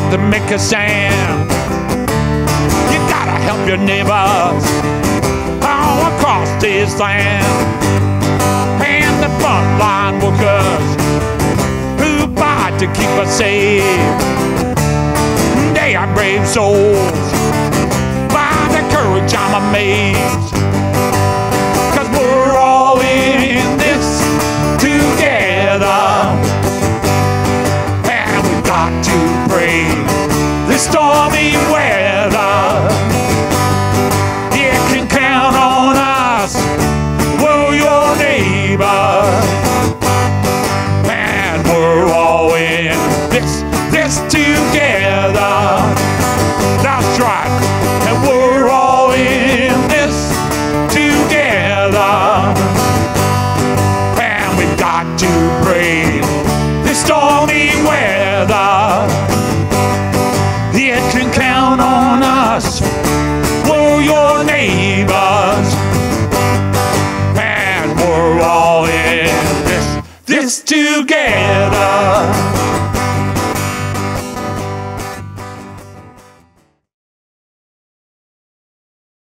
to make a stand. You gotta help your neighbors all across this land. And the frontline workers who fight to keep us safe, they are brave souls. By their courage I'm amazed, 'cause we're all in this together. And we've got to brave this stormy weather. You can count on us, we're your neighbor. And we're all in this together. That's right. And we're all in this together. And we've got to brave this stormy weather. You can count on us, we're your neighbors. And we're all in this together.